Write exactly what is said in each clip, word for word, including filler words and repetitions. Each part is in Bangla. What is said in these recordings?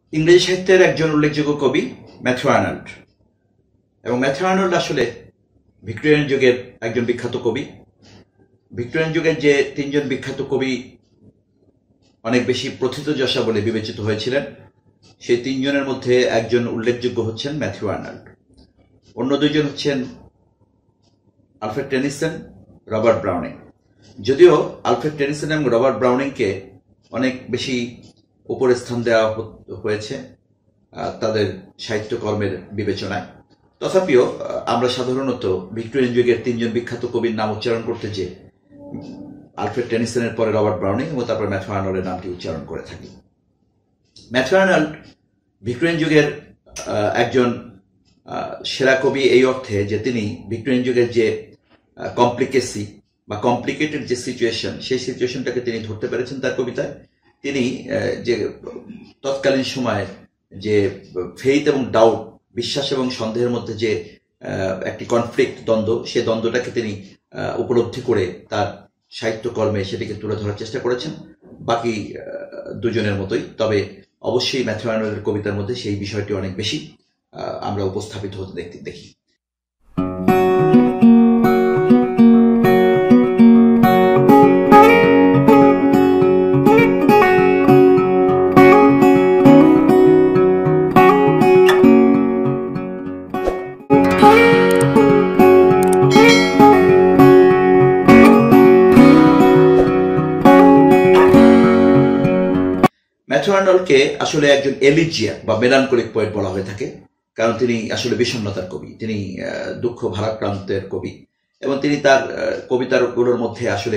ইংরেজি সাহিত্যের একজন উল্লেখযোগ্য কবি ম্যাথু আর্নল্ড। এবং ম্যাথু আর্নল্ড আসলে ভিক্টোরিয়ান যুগের একজন বিখ্যাত কবি। ভিক্টোরিয়ান যুগের যে তিনজন বিখ্যাত কবি অনেক বেশি প্রথিতযশা বলে বিবেচিত হয়েছিলেন, সেই তিনজনের মধ্যে একজন উল্লেখযোগ্য হচ্ছেন ম্যাথু আর্নল্ড। অন্য দুইজন হচ্ছেন আলফ্রেড টেনিসন, রবার্ট ব্রাউনিং। যদিও আলফ্রেড টেনিসন এবং রবার্ট ব্রাউনিংকে অনেক বেশি উপরে স্থান দেওয়া হয়েছে তাদের সাহিত্যকর্মের বিবেচনায়, তথাপিও আমরা সাধারণত ভিক্টোরিয়ান যুগের তিনজন বিখ্যাত কবির নাম উচ্চারণ করতে যে আলফ্রেড টেনিসনের পরে রবার্ট ব্রাউনিং এবং তারপর ম্যাথু আর্নল্ডের নামটি উচ্চারণ করে থাকি। ম্যাথু আর্নল্ড ভিক্টোরিয়ান যুগের একজন সেরা কবি এই অর্থে যে তিনি ভিক্টোরিয়ান যুগের যে কমপ্লিকেসি বা কমপ্লিকেটেড যে সিচুয়েশন, সেই সিচুয়েশনটাকে তিনি ধরতে পেরেছেন তার কবিতায়। তিনি যে তৎকালীন সময়ে যে ফেইথ এবং ডাউট, বিশ্বাস এবং সন্দেহের মধ্যে যে একটি কনফ্লিক্ট, দ্বন্দ্ব, সেই দ্বন্দ্বটাকে তিনি উপলব্ধি করে তার সাহিত্যকর্মে সেটিকে তুলে ধরার চেষ্টা করেছেন, বাকি দুজনের মতোই। তবে অবশ্যই ম্যাথু আর্নল্ডের কবিতার মধ্যে সেই বিষয়টি অনেক বেশি আমরা উপস্থাপিত হতে দেখতে দেখি। ম্যাথু আর্নল্ডকে আসলে একজন এলিজিয়াক বা মেলানকোলিক পোয়েট বলা হয়ে থাকে, কারণ তিনি আসলে বিষণ্ণতার কবি, তিনি দুঃখ ভারাক্রান্তের কবি। এবং তিনি তার কবিতাগুলোর মধ্যে আসলে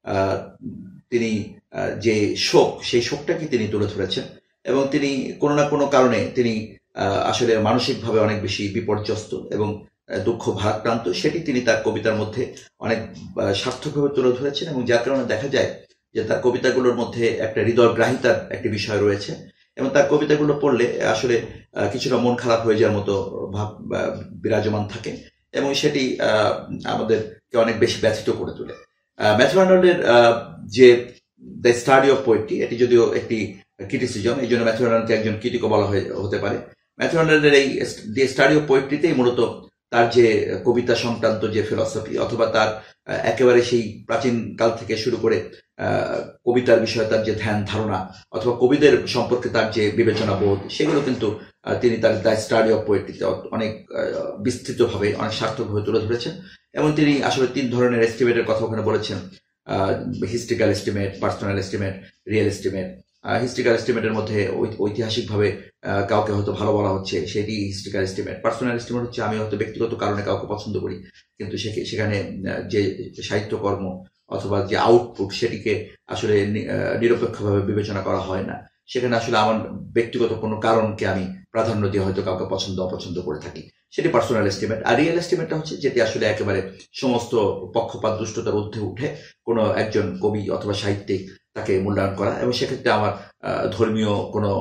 তিনি যে শোক, সেই শোকটাকে তিনি তুলে ধরেছেন। এবং তিনি কোনো না কোনো কারণে তিনি আসলে মানসিকভাবে অনেক বেশি বিপর্যস্ত এবং দুঃখ ভারাক্রান্ত, সেটি তিনি তার কবিতার মধ্যে অনেক সার্থকভাবে তুলে ধরেছেন। এবং যার কারণে দেখা যায় যে তার কবিতাগুলোর মধ্যে একটা হৃদয়গ্রাহিতার একটি বিষয় রয়েছে, এবং তার কবিতাগুলো পড়লে আসলে কিছুটা মন খারাপ হয়ে যাওয়ার মতো ভাব বিরাজমান থাকে, এবং সেটি আমাদেরকে অনেক বেশি ব্যথিত করে তোলে। ম্যাথু আর্নল্ডের যে দ্য স্টাডি অফ পোয়েট্রি, এটি যদিও একটি ক্রিটিসিজম, এই জন্য ম্যাথু আর্নল্ডকে একজন ক্রিটিকও বলা হতে পারে। ম্যাথু আর্নল্ডের এই দ্য স্টাডি অফ পোয়েট্রিতেই মূলত তার যে কবিতা সংক্রান্ত যে ফিলসফি, অথবা তার একেবারে সেই প্রাচীন কাল থেকে শুরু করে কবিতার বিষয়ে তার যে ধ্যান ধারণা, অথবা কবিদের সম্পর্কে তার যে বিবেচনা বোধ, সেগুলো কিন্তু তিনি তার দ্য স্টাডি অফ পোয়েট্রিতে অনেক বিস্তৃতভাবে, অনেক সার্থকভাবে তুলে ধরেছেন। এবং তিনি আসলে তিন ধরনের এস্টিমেটের কথা ওখানে বলেছেন: historical estimate, personal estimate, real estimate. Historical এস্টিমেটের মধ্যে ঐতিহাসিকভাবে কাউকে হয়তো ভালো বলা হচ্ছে, সেটি হিস্ট্রিক্যাল এস্টিমেট। পার্সোনাল এস্টিমেট হচ্ছে আমি হয়তো ব্যক্তিগত কারণে কাউকে পছন্দ করি, কিন্তু সেখানে যে সাহিত্যকর্ম অথবা যে আউটপুট, সেটিকে আসলে নিরপেক্ষভাবে বিবেচনা করা হয় না। সেখানে আসলে আমার ব্যক্তিগত কোনো কারণকে আমি প্রাধান্য দিয়ে হয়তো কাউকে পছন্দ অপছন্দ করে থাকি, সেটি পার্সোনাল এস্টিমেট। আর রিয়েল এস্টিমেটটা হচ্ছে যেটি আসলে একেবারে সমস্ত পক্ষপাত দুষ্টতার ঊর্ধ্বে উঠে কোনো একজন কবি অথবা সাহিত্যিক তাকে মূল্যায়ন করা, এবং সেক্ষেত্রে আমার ধর্মীয় কোনো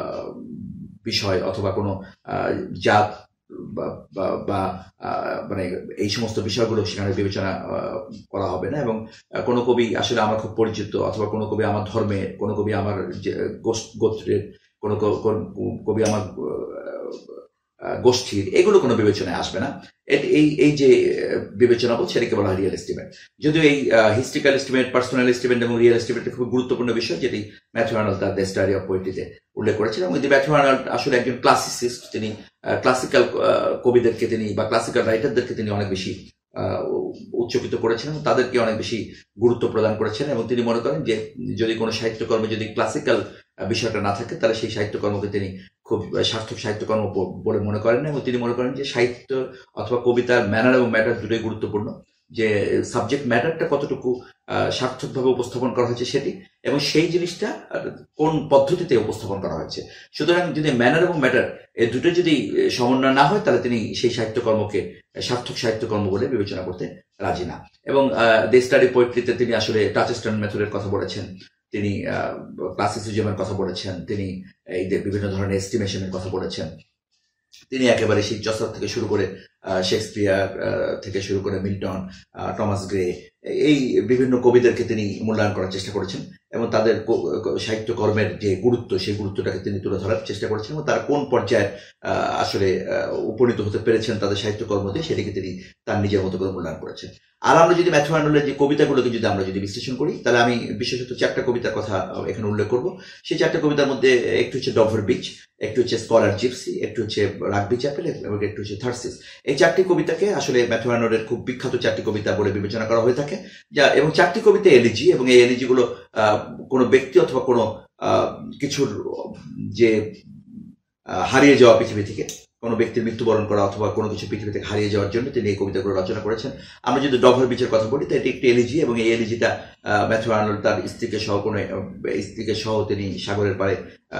বিষয় অথবা কোনো জাত বা মানে এই সমস্ত বিষয়গুলো সেখানে বিবেচনা করা হবে না। এবং কোনো কবি আসলে আমার খুব পরিচিত, অথবা কোনো কবি আমার ধর্মের, কোনো কবি আমার গোত্রের, কোনো কবি আমার গোষ্ঠীর, এগুলো কোনো বিবেচনায় আসবে না। এই এই যে বিবেচনা বোধ, সেটাকে বলা হয় রিয়েল এস্টিমেট। যদিও এই হিস্ট্রিক্যাল এস্টিমেট, পার্সোনাল এস্টিমেট এবং রিয়েল এস্টিমেট খুব গুরুত্বপূর্ণ বিষয়, যেটি ম্যাথু আর্নল্ড তার দ্য স্টাডি অফ পোয়েট্রিতে উল্লেখ করেছেন। এবং ম্যাথু আর্নল্ড আসলে একজন ক্লাসিসিস্ট। তিনি ক্লাসিক্যাল কবিদেরকে তিনি বা ক্লাসিক্যাল রাইটারদেরকে তিনি অনেক বেশি উচ্চকিত করেছেন এবং তাদেরকে অনেক বেশি গুরুত্ব প্রদান করেছেন। এবং তিনি মনে করেন যে যদি কোনো সাহিত্যকর্মে যদি ক্লাসিক্যাল বিষয়টা না থাকে, তাহলে সেই সাহিত্যকর্মকে তিনি খুব সার্থক সাহিত্যকর্ম বলে মনে করেন না। এবং তিনি মনে করেন যে সাহিত্য অথবা কবিতার ম্যানার এবং ম্যাটার দুটোই গুরুত্বপূর্ণ, যে সাবজেক্ট ম্যাটারটা কতটুকু সার্থকভাবে উপস্থাপন করা হয়েছে সেটি, এবং সেই জিনিসটা কোন পদ্ধতিতে উপস্থাপন করা হয়েছে। সুতরাং যদি ম্যানার এবং ম্যাটার এই দুটো যদি সমন্বয় না হয়, তাহলে তিনি সেই সাহিত্যকর্মকে সার্থক সাহিত্যকর্ম বলে বিবেচনা করতে রাজি না। এবং দ্য স্টাডি পোয়েট্রিতে তিনি আসলে টাচস্টন মেথডের কথা বলেছেন, তিনি ক্লাসিসিজমের কথা বলেছেন, তিনি এই বিভিন্ন ধরনের এস্টিমেশনের কথা বলেছেন। তিনি একেবারে সেই চসার থেকে শুরু করে শেক্সপিয়ার থেকে শুরু করে মিল্টন, টমাস গ্রে, এই বিভিন্ন কবিদেরকে তিনি মূল্যায়ন করার চেষ্টা করেছেন এবং তাদের সাহিত্যকর্মের যে গুরুত্ব সেই গুরুত্বটাকে তিনি তুলে ধরার চেষ্টা করেছেন এবং তারা কোন পর্যায়ে আসলে উপনীত হতে পেরেছেন তাদের সাহিত্যকর্ম দিয়ে সেটাকে তিনি তার নিজের মতো করে মূল্যায়ন করেছেন। আর আমরা যদি ম্যাথু আর্নল্ডের যে কবিতাগুলোকে যদি আমরা যদি বিশ্লেষণ করি তাহলে আমি বিশেষত চারটা কবিতার কথা এখানে উল্লেখ করব। সেই চারটা কবিতার মধ্যে একটু হচ্ছে ডভার বিচ, একটু হচ্ছে স্কলার জিপসি, একটু হচ্ছে রাগবি চ্যাপেল এবং একটু হচ্ছে থার্সিস। এই চারটি কবিতাকে আসলে ম্যাথু আর্নল্ডের খুব বিখ্যাত চারটি কবিতা বলে বিবেচনা করা হয়ে থাকে, যা এবং চারটি কবিতা এলিজি এবং এই এলিজিগুলো কোনো ব্যক্তি অথবা কোনো কিছুর যে হারিয়ে যাওয়া পৃথিবী থেকে কোনো ব্যক্তির মৃত্যুবরণ করা অথবা কোনো কিছু পৃথিবী থেকে হারিয়ে যাওয়ার জন্য তিনি এই কবিতাগুলো রচনা করেছেন। আমরা যদি ডভার বিচের কথা বলি তো এটি একটি এলিজি এবং এই এলিজিটা ম্যাথু আর্নল্ড তার স্ত্রীকে সহ কোনো স্ত্রীকে সহ তিনি সাগরের পাড়ে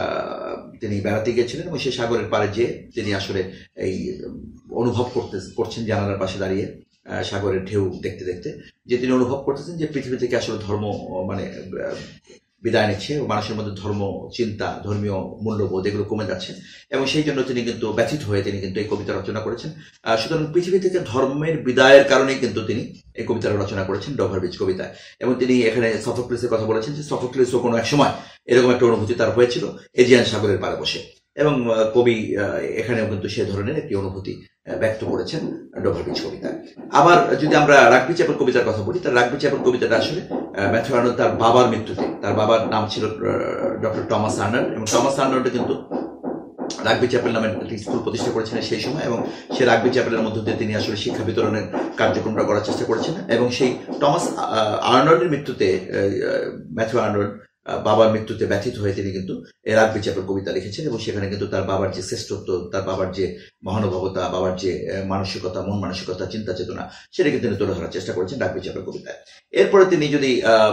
তিনি বেড়াতে গিয়েছিলেন এবং সেই সাগরের পাড়ে যে তিনি আসলে এই অনুভব করতে করছেন জানালার পাশে দাঁড়িয়ে সাগরের ঢেউ দেখতে দেখতে যে তিনি অনুভব করতেছেন যে পৃথিবী থেকে আসলে ধর্ম মানে বিদায় নিচ্ছে, মানুষের মধ্যে ধর্ম চিন্তা ধর্মীয় মূল্যবোধ এগুলো কমে যাচ্ছে এবং সেই জন্য তিনি কিন্তু ব্যথিত হয়ে তিনি কিন্তু এই কবিতা রচনা করেছেন। সুতরাং পৃথিবী থেকে ধর্মের বিদায়ের কারণেই কিন্তু তিনি এই কবিতাটা রচনা করেছেন ডভার বিচ কবিতায়। এবং তিনি এখানে সফোক্লিসের কথা বলেছেন যে সফোক্লিসও কোনো এক সময় এরকম একটা অনুভূতি তার হয়েছিল এজিয়ান সাগরের পাড়ে বসে, এবং কবি এখানেও কিন্তু সে ধরনের একটি অনুভূতি ব্যক্ত করেছেন ডভার বিচ কবিতায়। আবার যদি আমরা রাগবি চ্যাপেল কবিতার কথা বলি তার রাগবি চ্যাপেল কবিতাটা আসলে ম্যাথু আর্নল্ড তার বাবার মৃত্যুতে, তার বাবার নাম ছিল ডক্টর টমাস আর্নল্ড এবং টমাস আর্নল্ড কিন্তু রাগবি চ্যাপেল নামে একটি স্কুল প্রতিষ্ঠা করেছিলেন সেই সময় এবং সেই রাগবি চ্যাপেলের মধ্য দিয়ে তিনি আসলে শিক্ষা বিতরণের কার্যক্রমটা করার চেষ্টা করেছিলেন এবং সেই টমাস আর্নল্ডের মৃত্যুতে ম্যাথু আর্নল্ড বাবার মৃত্যুতে ব্যথিত হয়ে তিনি কিন্তু রাগবি চ্যাপেল কবিতা লিখেছেন এবং সেখানে কিন্তু তার বাবার যে শ্রেষ্ঠত্ব, তার বাবার যে মহানুভবতা, বাবার যে মানসিকতা, মন মানসিকতা, চিন্তা চেতনা সেটাকে তিনি তুলে ধরার চেষ্টা করেছেন রাগবি চ্যাপেল কবিতায়। এরপরে তিনি যদি আহ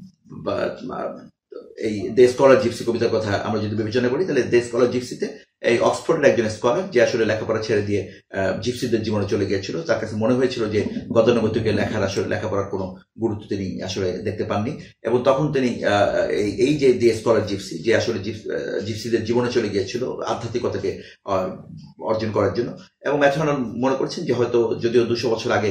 এই দ্য স্কলার জিপসি কবিতার কথা আমরা যদি বিবেচনা করি তাহলে দ্য স্কলার জিপসিতে এই অক্সফোর্ডের একজন স্কলার যে আসলে লেখাপড়া ছেড়ে দিয়ে জিপসিদের জীবনে চলে গিয়েছিল, তার কাছে মনে হয়েছিল যে গতানুগতিকে লেখার আসলে লেখাপড়ার কোনো গুরুত্ব তিনি আসলে দেখতে পাননি এবং তখন তিনি এই যে দ্য স্কলার জিপসি যে আসলে জিপসিদের জীবনে চলে গিয়েছিল আধ্যাত্মিকতাকে অর্জন করার জন্য, এবং ম্যাথু আর্নল্ড মনে করছেন যে হয়তো যদিও দুশো বছর আগে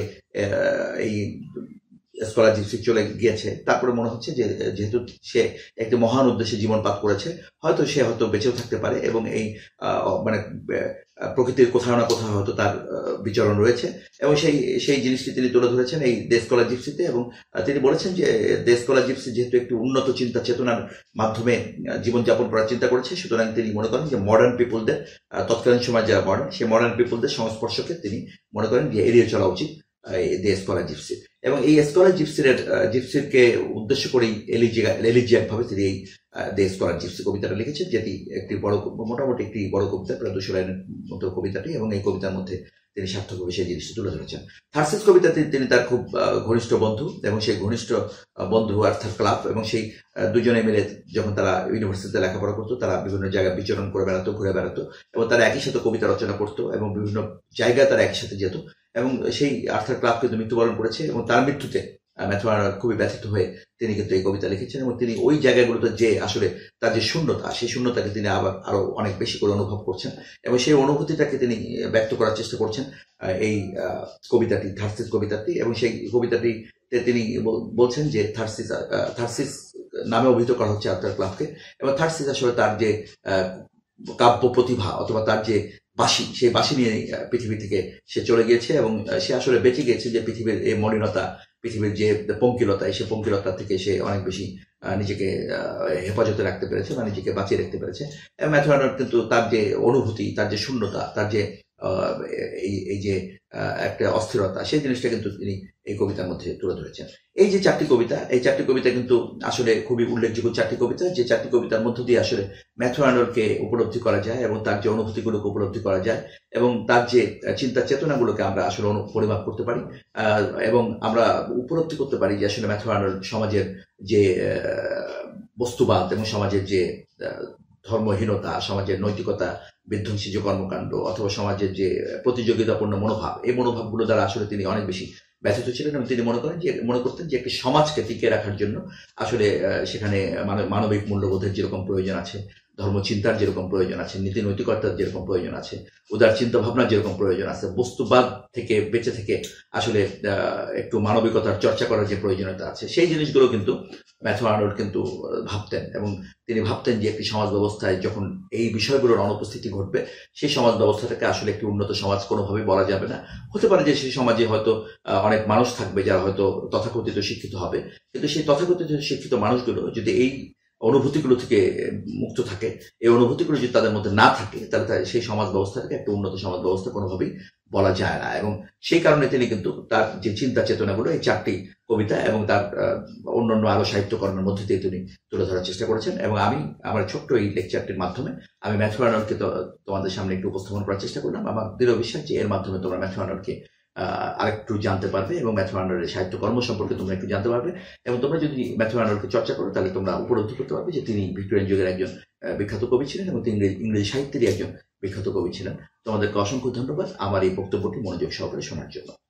এই স্কলার জিপসি চলে গিয়েছে তারপরে মনে হচ্ছে যে যেহেতু সে একটি মহান উদ্দেশ্যে জীবনপাত করেছে হয়তো সে হয়তো বেঁচেও থাকতে পারে এবং এই মানে প্রকৃতির কোথাও না কোথাও হয়তো তার বিচরণ রয়েছে এবং সেই সেই জিনিসটি তিনি তুলে ধরেছেন এই দ্য স্কলার জিপসিতে। এবং তিনি বলেছেন যে দ্য স্কলার জিপসি যেহেতু একটি উন্নত চিন্তা চেতনার মাধ্যমে জীবনযাপন করার চিন্তা করেছে সুতরাং তিনি মনে করেন যে মডার্ন পিপুলদের তৎকালীন সময় যারা মডার্ন সেই মডার্ন পিপুলদের সংস্পর্শকে তিনি মনে করেন যে এড়িয়ে চলা উচিত দ্য স্কলার জিপসি। এবং এই স্কলার জিপসির জিপসিকে উদ্দেশ্য করেই এলিজিয়াক ভাবে তিনি এই দ্য স্কলার জিপসি কবিতাটা লিখেছেন, যেটি একটি বড় মোটামুটি একটি বড় কবিতা, প্রায় দুশো লাইনের মতো কবিতাটি, এবং এই কবিতার মধ্যে তিনি সার্থকভাবে সেই জিনিসটি তুলে ধরেছেন। থার্সিস কবিতাতে তিনি তার খুব ঘনিষ্ঠ বন্ধু এবং সেই ঘনিষ্ঠ বন্ধু আর্থার ক্লাব এবং সেই দুজনে মিলে যখন তারা ইউনিভার্সিটিতে লেখাপড়া করতো তারা বিভিন্ন জায়গায় বিচরণ করে বেড়াতো, ঘুরে বেড়াতো এবং তারা একই সাথে কবিতা রচনা করতো এবং বিভিন্ন জায়গায় তারা একই সাথে যেত এবং সেই আর্থার ক্লাব কিন্তু মৃত্যুবরণ করেছে এবং তার মৃত্যুতে ম্যাথু আর্নল্ড খুবই ব্যথিত হয়ে তিনি কিন্তু এই কবিতা লিখেছেন এবং তিনি ওই জায়গাগুলোতে যে আসলে তার যে শূন্যতা সেই শূন্যতাকে তিনি আবার আরো অনেক বেশি করে অনুভব করছেন এবং সেই অনুভূতিটাকে তিনি ব্যক্ত করার চেষ্টা করছেন এই কবিতাটি, থার্সিস কবিতাটি। এবং সেই কবিতাটিতে তিনি বলছেন যে থার্সিস থার্সিস নামে অভিহিত করা হচ্ছে আর্থার ক্লাবকে এবং থার্সিস আসলে তার যে কাব্য প্রতিভা অথবা তার যে বাঁশি সেই বাঁশি নিয়ে পৃথিবী থেকে সে চলে গিয়েছে এবং সে আসলে বেঁচে গিয়েছে যে পৃথিবীর এই মলিনতা, পৃথিবীর যে পঙ্কিলতা, সেই পঙ্কিলতা থেকে সে অনেক বেশি নিজেকে হেফাজতে রাখতে পেরেছে বা নিজেকে বাঁচিয়ে রাখতে পেরেছে। এবং ম্যাথু আর্নল্ড কিন্তু তার যে অনুভূতি, তার যে শূন্যতা, তার যে এই এই যে একটা অস্থিরতা সেই জিনিসটা কিন্তু তিনি এই কবিতার মধ্যে তুলে ধরেছেন। এই যে চারটি কবিতা, এই চারটি কবিতা কিন্তু আসলে খুবই উল্লেখযোগ্য চারটি কবিতা, যে চারটি কবিতার মধ্য দিয়ে আসলে ম্যাথু আর্নল্ডকে উপলব্ধি করা যায় এবং তার যে অনুভূতিগুলোকে উপলব্ধি করা যায় এবং তার যে চিন্তা চেতনাগুলোকে আমরা আসলে পরিমাপ করতে পারি এবং আমরা উপলব্ধি করতে পারি যে আসলে ম্যাথু আর্নল্ড সমাজের যে বস্তুবাদ এবং সমাজের যে ধর্মহীনতা, সমাজের নৈতিকতা বিধ্বংসী যে কর্মকাণ্ড অথবা সমাজের যে প্রতিযোগিতাপূর্ণ মনোভাব, এই মনোভাবগুলো দ্বারা আসলে তিনি অনেক বেশি ব্যথিত ছিলেন এবং তিনি মনে করেন যে মনে করতেন যে একটি সমাজকে টিকিয়ে রাখার জন্য আসলে সেখানে মানবিক মূল্যবোধের যেরকম প্রয়োজন আছে ধর্মচিন্তার যেরকম প্রয়োজন আছে, নীতি নৈতিকতার যেরকম প্রয়োজন আছে, উদার চিন্তা ভাবনার যেরকম প্রয়োজন আছে, বস্তুবাদ থেকে বেঁচে থেকে আসলে একটু মানবিকতার চর্চা করার যে প্রয়োজনীয়তা আছে, সেই জিনিসগুলো কিন্তু ম্যাথু আর্নল্ড কিন্তু ভাবতেন। এবং তিনি ভাবতেন যে একটি সমাজ ব্যবস্থায় যখন এই বিষয়গুলোর অনুপস্থিতি ঘটবে, সেই সমাজ ব্যবস্থাটাকে আসলে একটি উন্নত সমাজ কোনোভাবেই বলা যাবে না। হতে পারে যে সেই সমাজে হয়তো অনেক মানুষ থাকবে যারা হয়তো তথাকথিত শিক্ষিত হবে, কিন্তু সেই তথাকথিত শিক্ষিত মানুষগুলো যদি এই অনুভূতিগুলো থেকে মুক্ত থাকে, এই অনুভূতিগুলো যদি তাদের মধ্যে না থাকে, তাহলে সেই সমাজ ব্যবস্থাটাকে একটা উন্নত সমাজ ব্যবস্থা কোনোভাবেই বলা যায় না। এবং সেই কারণে তিনি কিন্তু তার যে চিন্তা চেতনাগুলো এই চারটি কবিতা এবং তার অন্যান্য আরো সাহিত্যকর্মের মধ্যে দিয়ে তিনি তুলে ধরার চেষ্টা করেছেন। এবং আমি আমার ছোট্ট এই লেকচারটির মাধ্যমে আমি ম্যাথু আর্নল্ডকে তোমাদের সামনে একটু উপস্থাপন করার চেষ্টা করলাম। আমার দৃঢ় বিশ্বাস যে এর মাধ্যমে তোমরা ম্যাথু আর্নল্ডকে আরেকটু জানতে পারবে এবং ম্যাথু আর্নল্ডের সাহিত্যকর্ম সম্পর্কে তোমরা একটু জানতে পারবে। এবং তোমরা যদি ম্যাথু আর্নল্ডকে চর্চা করো, তাহলে তোমরা উপলব্ধি করতে পারবে যে তিনি ভিক্টোরিয়ান যুগের একজন বিখ্যাত কবি ছিলেন এবং তিনি ইংরেজি সাহিত্যেরই একজন বিখ্যাত কবি ছিলেন। তোমাদেরকে অসংখ্য ধন্যবাদ আমার এই বক্তব্যটি মনোযোগ সহকারে শোনার জন্য।